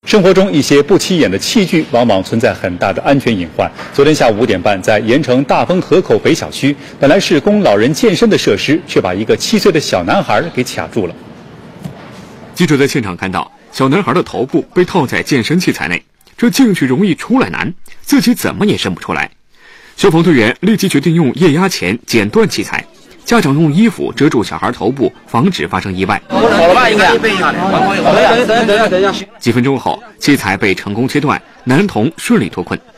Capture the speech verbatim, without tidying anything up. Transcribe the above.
生活中一些不起眼的器具，往往存在很大的安全隐患。昨天下午五点半，在盐城大丰河口北小区，本来是供老人健身的设施，却把一个七岁的小男孩给卡住了。 记者在现场看到，小男孩的头部被套在健身器材内，这进去容易出来难，自己怎么也伸不出来。消防队员立即决定用液压钳剪断器材。家长用衣服遮住小孩头部，防止发生意外。 好了吧，应该。等一下，等一下，等一下，等一下。 几分钟后，器材被成功切断，男童顺利脱困。